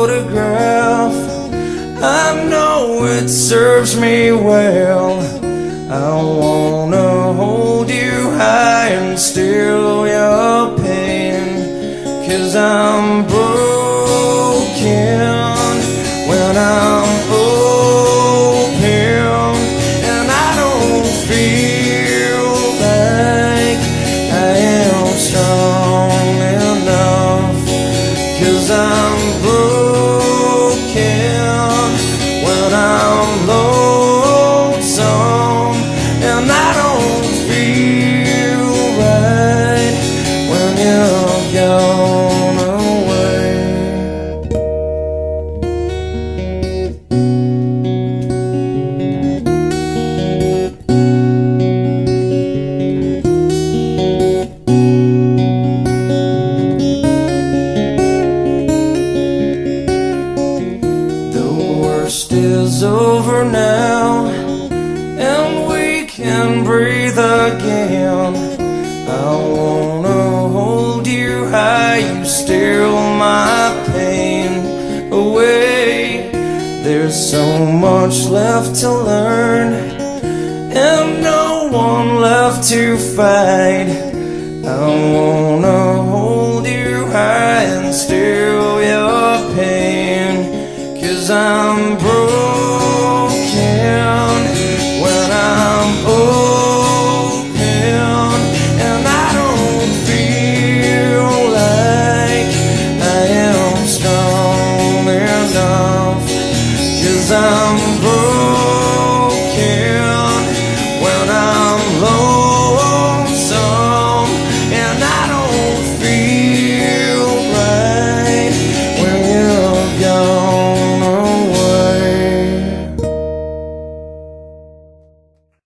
photograph. I know it serves me well. I wanna hold you high and still your pain, 'cause I'm broken when I'm open, and I don't feel like I am strong enough, 'cause I'm broken when I'm lonesome, and I don't feel right when you're gone away. The worst is over now, and we can breathe again. I wanna hold you high, you steal my pain away. There's so much left to learn, and no one left to fight. I wanna